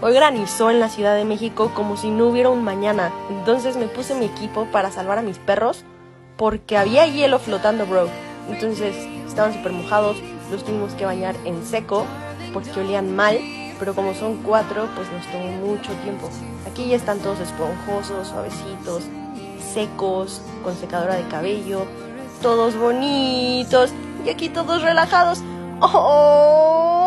Hoy granizó en la Ciudad de México como si no hubiera un mañana. Entonces me puse mi equipo para salvar a mis perros porque había hielo flotando, bro. Entonces estaban súper mojados, los tuvimos que bañar en seco porque olían mal, pero como son 4, pues nos tomó mucho tiempo. Aquí ya están todos esponjosos, suavecitos, secos, con secadora de cabello, todos bonitos y aquí todos relajados. ¡Oh!